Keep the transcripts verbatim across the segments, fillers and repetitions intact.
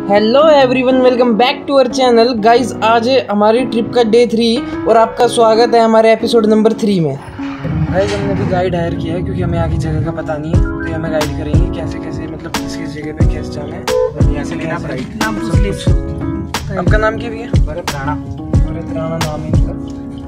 Hello everyone, welcome back to our channel. Guys, आज है हमारी ट्रिप का डे थ्री और आपका स्वागत है हमारे एपिसोड नंबर थ्री में। गाइस, हमने भी गाइड हायर किया है क्योंकि हमें आगे जगह का पता नहीं है, तो ये हमें गाइड करेंगे कैसे कैसे, मतलब किस किस जगह पे कैसे जाना है। यहाँ से लेना राइट। नाम आपका नाम क्या भी है? भरत राणा। भरत राणा नाम है इनका।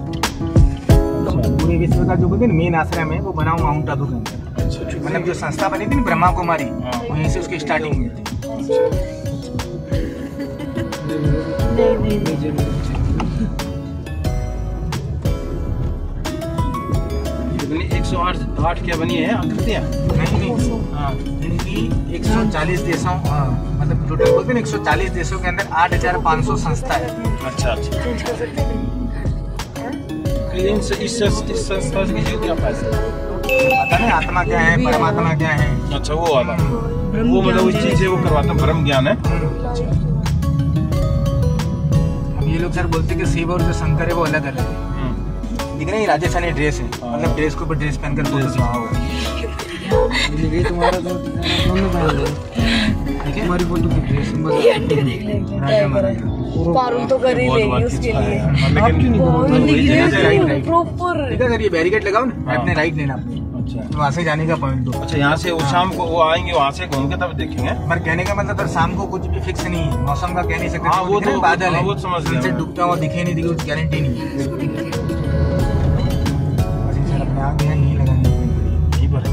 पूरे विश्व का जो मेन आश्रम है वो बना हुआ माउंट आबू के अंदर। मतलब जो संस्था बनी थी ना ब्रह्मा कुमारी, वहीं से उसकी स्टार्टिंग हुई थी। एक सौ आठ आठ क्या बनी है आकृतियाँ? नहीं नहीं, हाँ इनकी एक सौ चालीस देशों, मतलब टोटल बोलते हैं एक सौ चालीस देशों के अंदर आठ हजार पाँच सौ संस्था है। अच्छा अच्छा। इस इस संस्था से क्या फायदा? पता नहीं आत्मा क्या है, परमात्मा क्या है। अच्छा, वो वाला वो मतलब उस चीज से वो करवाता ब्रह्म ज्ञान है। अब ये लोग सर बोलते हैं कि शिव और जो शंकर है वो अलग अलग है। दिख रही राजस्थानी ड्रेस है, मतलब ड्रेस को ऊपर ड्रेस पहनकर तुम्हारा हमारी फोटो की ड्रेस पारुल तो कर ही लेगी उसके लिए। अगर ये बैरिकेड लगाओ ना, अपने राइट लेना अपने, वहाँ से जाने का पॉइंट दो। अच्छा, यहाँ से वो शाम को वो आएंगे, वहाँ से घूम के तब देखेंगे। पर कहने का मतलब शाम को कुछ भी फिक्स नहीं है, मौसम का कह नहीं सकते। हाँ, वो तो बादल है, वो समझ गया। डूबता हुआ दिखे नहीं दिखे, उसकी गारंटी नहीं है। अपने आगे नहीं लगानी यहीं पर।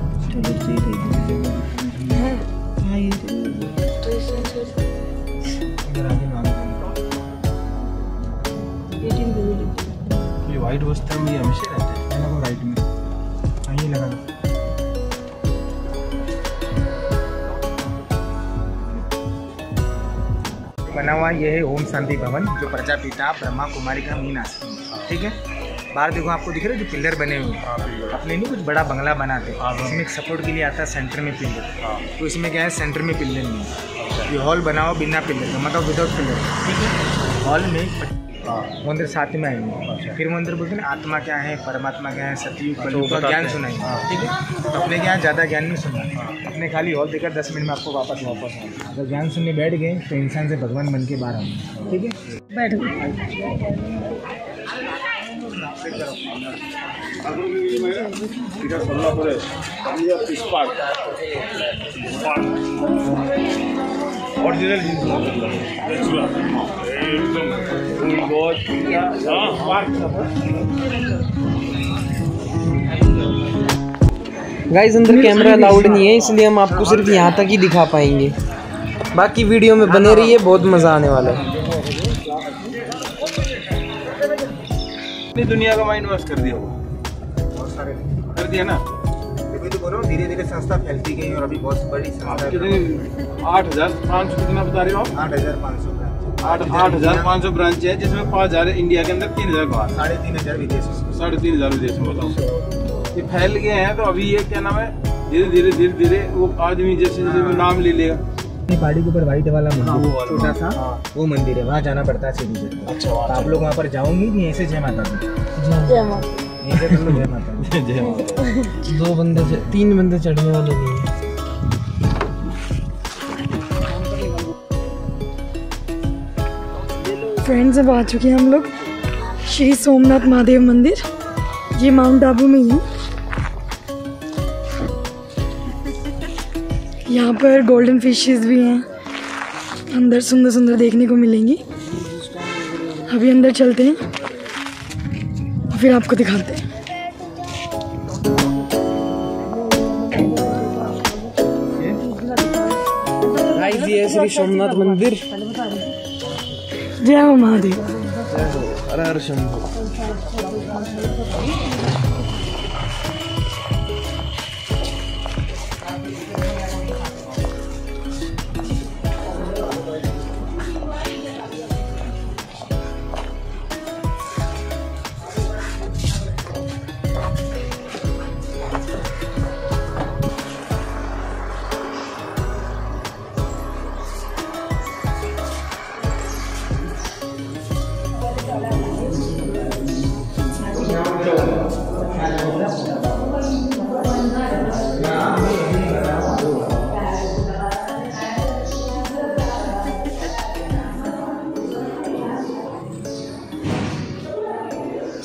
ये व्हाइट वस्त्र में हमेशा रहते हैं ना, वो राइट में यहीं लगा। बना हुआ ये है ओम शांति भवन, जो प्रजापिता ब्रह्मा कुमारी का मेन आश्रम है। ठीक है, बाहर देखो आपको दिख रहा है जो पिलर बने हुए हैं, अपने नहीं कुछ बड़ा बंगला बनाते हैं, इसमें एक सपोर्ट के लिए आता है सेंटर में पिलर। तो इसमें क्या है, सेंटर में पिलर नहीं है। ये हॉल बना हुआ बिना पिलर का, मतलब विदाउट पिलर। ठीक है, हॉल में वो अंदर साथ में आएंगे, फिर वो अंदर बोलते हैं आत्मा क्या है, परमात्मा क्या है, सतयुग कलयुग का ज्ञान सुनाएंगे। ठीक है, तो अपने क्या ज़्यादा ज्ञान नहीं सुना, अपने खाली हॉल देखा दस मिनट में आपको वापस वापस आए। अगर ज्ञान सुनने बैठ गए तो इंसान से भगवान बन के बाहर आएंगे। ठीक है, बैठ गए। ओरिजिनल गाइस, अंदर कैमरा अलाउड नहीं है, इसलिए हम आपको सिर्फ यहाँ तक ही दिखा पाएंगे। बाकी वीडियो में बने रहिए, बहुत मजा आने वाला है। दुनिया का माइंड वॉश कर दिया, वो बहुत सारे कर दिया ना। अभी तो बोल रहा हूँ धीरे धीरे संस्था फैलती गई और अभी बहुत बड़ी संस्था। कितनी? आठ हजार पाँच सौ कितना बता रहे हो आप? आठ हजार पाँच सौ आठ आठ हजार पाँच सौ ब्रांच है, जिसमें पाँच हजार इंडिया के अंदर, तीन हजार बाहर, साढ़े तीन हजार विदेश साढ़े तीन हजार विदेश में। बताओ, ये फैल गए हैं। तो अभी ये क्या नाम है, धीरे धीरे धीरे धीरे वो आदमी जैसे जैसे नाम ले लेगा। पहाड़ी के ऊपर व्हाइट वाला मंदिर, छोटा सा वो मंदिर है, वहाँ जाना पड़ता है सीधी से। अच्छा, आप लोग वहाँ पर जाओगे कि ऐसे जय माता दी? जय माता, जय माता। जय माता। दो बंदे, तीन बंदे चढ़ने वाले नहीं है। फ्रेंड्स, अब आ चुके हैं हम लोग श्री सोमनाथ महादेव मंदिर। ये माउंट आबू में ही है। यहाँ पर गोल्डन फिशेस भी हैं, अंदर सुंदर सुंदर देखने को मिलेंगी। अभी अंदर चलते हैं, फिर आपको दिखाते हैं। गाइस, ये है श्री सोमनाथ मंदिर। जय हो महादेव। हर हर शंभू।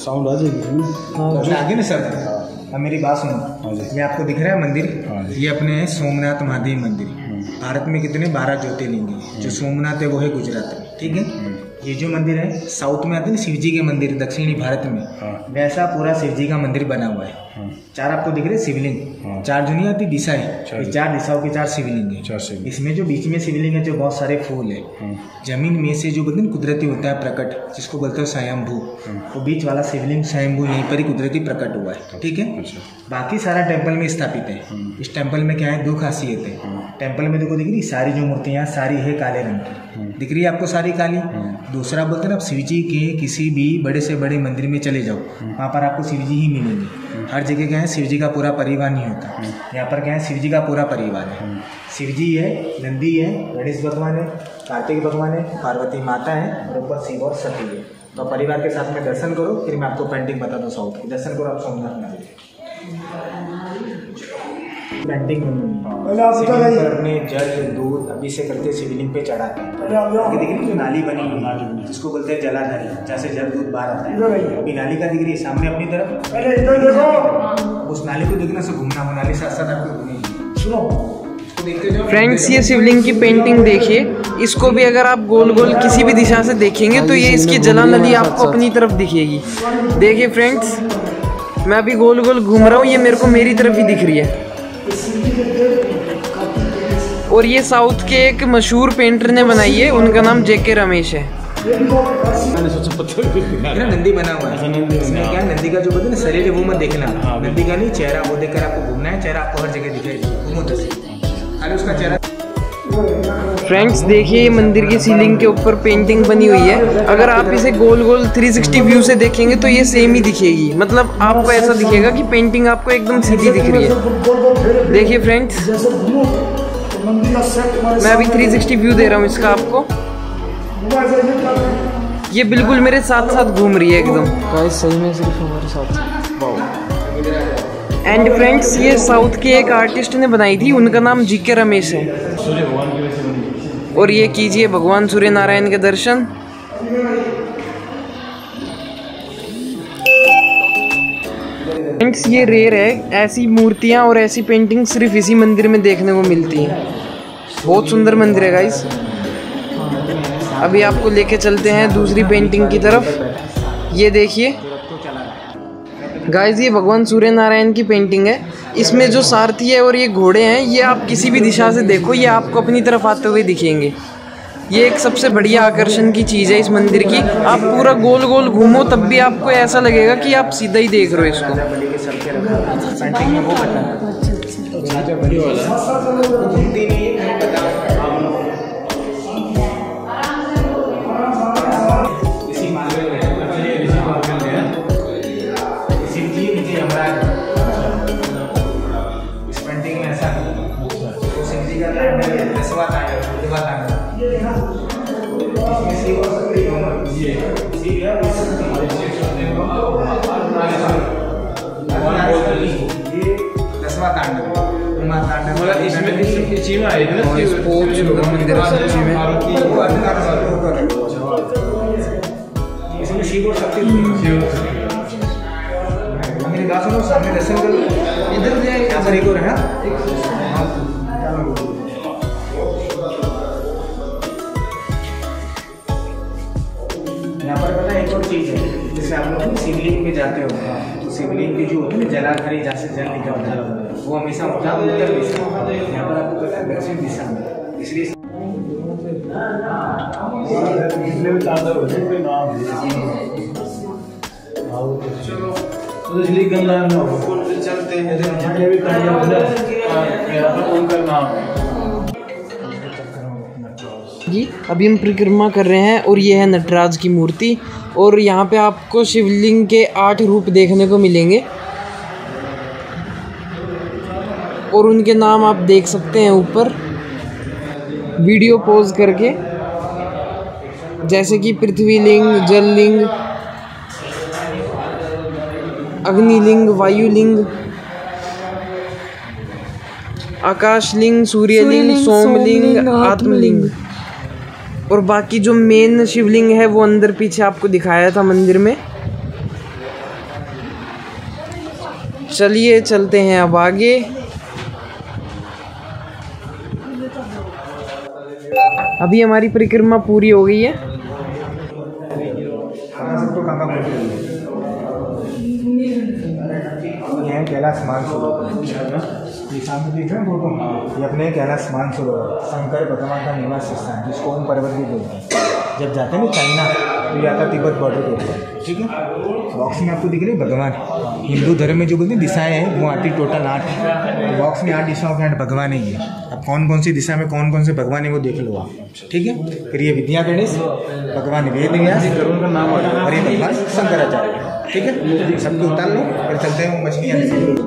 साउंड आ जाएगी। हाँ जो आगे ना सर, अब मेरी बात सुनो। ये आपको दिख रहा है मंदिर, ये अपने सोमनाथ महादेव मंदिर। भारत में कितने बारह ज्योतिर्लिंग हैं, जो सोमनाथ है वो है गुजरात में, ठीक है। ये जो मंदिर है साउथ में आते हैं शिव जी के मंदिर, दक्षिणी भारत में वैसा पूरा शिव जी का मंदिर बना हुआ है। चार आपको दिख रहे शिवलिंग, चार जो नहीं आती दिशा है, चार दिशाओं के चार शिवलिंग है। इसमें जो बीच में शिवलिंग है जो बहुत सारे फूल है, जमीन में से जो बोलते हैं कुदरती होता है प्रकट, जिसको बोलते हैं स्वयंभू, वो बीच वाला शिवलिंग स्वयंभू यहीं पर ही कुदरती प्रकट हुआ है, ठीक है। बाकी सारा टेम्पल में स्थापित है। इस टेम्पल में क्या है, दो खासियत है। टेम्पल में देखो दिख रही सारी जो मूर्तियाँ सारी है काले रंग की, दिख रही है आपको सारी काली। दूसरा बोलते हैं आप शिव जी के किसी भी बड़े से बड़े मंदिर में चले जाओ, वहाँ पर आपको शिव जी ही मिलेंगे। हर जगह क्या है, शिव जी का पूरा परिवार नहीं होता, यहाँ पर क्या है शिव जी का पूरा परिवार है। शिव जी है, नंदी है, गणेश भगवान है, कार्तिक भगवान है, पार्वती माता है और ऊपर शिव और सती है। तो परिवार के साथ में दर्शन करो, फिर मैं आपको पेंटिंग बता दूँ साउथ की। दर्शन करो आप सोमनाथ मंदिर पेंटिंग पर अपने जल दूध अभी से करते शिवलिंग पे चढ़ाते हैं। देखिए जो नाली बनी हुई जिसको बोलते हैं जलाधारी, जैसे जल दूध बाहर आता है, अभी नाली का दिख रही है सामने अपनी तरफ, उस नाली को देखना से घूमना, वो नाली साथ साथ आपको घूमेगी। सुनो फ्रेंड्स, ये शिवलिंग की पेंटिंग देखिए, इसको भी अगर आप गोल गोल किसी भी दिशा से देखेंगे तो ये इसकी जला नली आपको अपनी तरफ दिखेगी। देखिए फ्रेंड्स, मैं अभी गोल गोल घूम रहा हूँ, ये मेरे को मेरी तरफ ही दिख रही है। और ये साउथ के एक मशहूर पेंटर ने बनाई है, उनका नाम जेके रमेश है। नंदी बना हुआ है, इसमें क्या है नंदी का जो बोलते हैं शरीर है वो मत देखना, नंदी का नहीं चेहरा वो देखकर आपको घूमना है। चेहरा आपको हर जगह दिखेगा, खाली उसका चेहरा। फ्रेंड्स देखिए, मंदिर की सीलिंग के ऊपर पेंटिंग बनी हुई है। अगर आप इसे गोल गोल तीन सौ साठ व्यू से देखेंगे तो ये सेम ही दिखेगी, मतलब आपको ऐसा दिखेगा कि पेंटिंग आपको एकदम सीधी दिख रही है। देखिए फ्रेंड्स, मैं अभी तीन सौ साठ व्यू दे रहा हूँ इसका आपको, ये बिल्कुल मेरे साथ साथ घूम रही है एकदम। गाइस सही में सिर्फ हमारे साथ साथ। एंड फ्रेंड्स, ये साउथ के एक आर्टिस्ट ने बनाई थी, उनका नाम जीके रमेश है। और ये कीजिए भगवान सूर्य नारायण के दर्शन। फ्रेंड्स, ये रेयर है, ऐसी मूर्तियाँ और ऐसी पेंटिंग सिर्फ इसी मंदिर में देखने को मिलती हैं। बहुत सुंदर मंदिर है गाइस। अभी आपको लेके चलते हैं दूसरी पेंटिंग की तरफ। ये देखिए गाइस, ये भगवान सूर्य नारायण की पेंटिंग है। इसमें जो सारथी है और ये घोड़े हैं, ये आप किसी भी दिशा से देखो, ये आपको अपनी तरफ आते हुए दिखेंगे। ये एक सबसे बढ़िया आकर्षण की चीज़ है इस मंदिर की। आप पूरा गोल गोल घूमो तब भी आपको ऐसा लगेगा कि आप सीधा ही देख रहे हो इसको। इसमें शिव और शक्ति मेरी बात सुनो, सामने दर्शन करो, इधर यहाँ पर एक और है। यहाँ पर पता है एक और चीज़ है, जैसे आप लोग शिवलिंग में जाते हो तो शिवलिंग की जो होती है जलाधारी, जहाँ से जल निकलता है वो हमेशा होता है उत्तर दिशा, यहाँ पर आपको पता है दक्षिण दिशा में। इसलिए चलते हैं जी, अभी हम परिक्रमा कर रहे हैं और ये है नटराज की मूर्ति। और यहाँ पे आपको शिवलिंग के आठ रूप देखने को मिलेंगे और उनके नाम आप देख सकते हैं ऊपर वीडियो पॉज करके, जैसे कि पृथ्वीलिंग, जललिंग, अग्निलिंग, वायुलिंग, आकाशलिंग, सूर्यलिंग, सोमलिंग, आत्मलिंग। और बाकी जो मेन शिवलिंग है वो अंदर पीछे आपको दिखाया था मंदिर में। चलिए चलते हैं अब आगे। अभी हमारी परिक्रमा पूरी हो गई है। ये है कैलाश मानसरोवर, ये सामने देख रहे हैं फोटो, ये अपने कैलाश मानसरोवर शंकर भगवान का निवास स्थान जिसको ओम पर्वत भी बोलते हैं। जब जाते हैं ना चाइना तो ये आता तिब्बत बॉर्डर के ऊपर, ठीक है। बॉक्स में आपको दिख रही है भगवान, हिंदू धर्म में जो बोलते हैं दिशाएं हैं वो आती टोटल आठ, तो बॉक्स में आठ दिशाओं के आठ भगवान है ये। अब कौन कौन सी दिशा में कौन कौन से भगवान है वो देख लो आप, ठीक है। फिर ये विद्या गणेश भगवान वेद व्यास का नाम और ये भगवान शंकराचार्य, ठीक है। सबको उतार लो फिर चलते हैं मछलियाँ।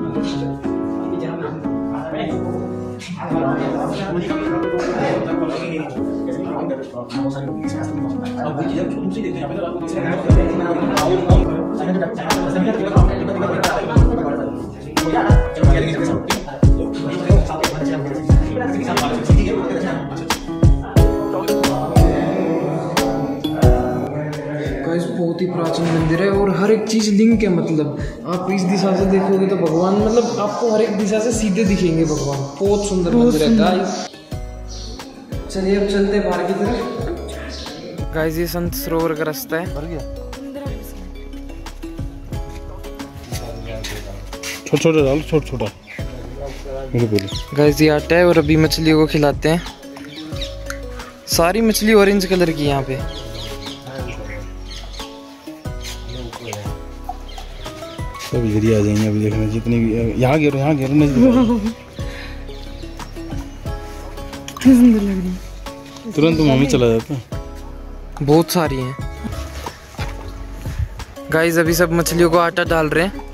बहुत ही प्राचीन मंदिर है और हर एक चीज लिंक है। मतलब आप इस दिशा से देखोगे तो भगवान, मतलब आपको हर एक दिशा से सीधे दिखेंगे भगवान। बहुत सुंदर मंदिर है गाइस। चलिए अब चलते हैं बाहर की तरफ। गाइस ये संत सरोवर का रास्ता है। छोटा छोटा डालो, छोटा छोटा। गाइस ये आटा है और अभी मछलियों को खिलाते हैं। सारी मछली ऑरेंज कलर की यहाँ पे। सब इधर ही आ जाएंगे अभी देखना, जितनी भी यहाँ गिरो यहाँ गिरो नहीं सुंदर लग रही है। तुरंत मम्मी चला जाता। बहुत सारी हैं गाइस। अभी सब मछलियों को आटा डाल रहे हैं।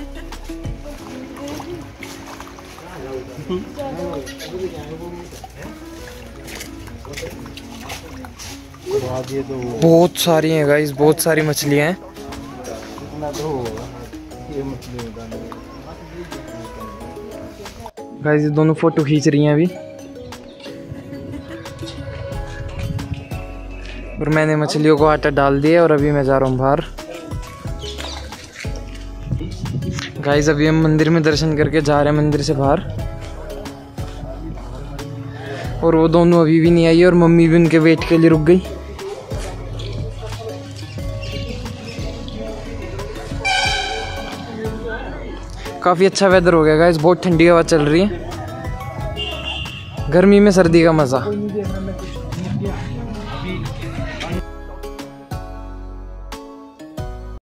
बहुत सारी हैं गाइस, बहुत सारी मछलियां हैं। गाइस ये दोनों फोटो खींच रही हैं अभी, और मैंने मछलियों को आटा डाल दिया और अभी मैं जा रहा हूँ बाहर। गाइस अभी हम मंदिर में दर्शन करके जा रहे हैं मंदिर से बाहर, और वो दोनों अभी भी नहीं आई और मम्मी भी उनके वेट के लिए रुक गई। काफ़ी अच्छा वेदर हो गया गाइस, बहुत ठंडी हवा चल रही है। गर्मी में सर्दी का मज़ा।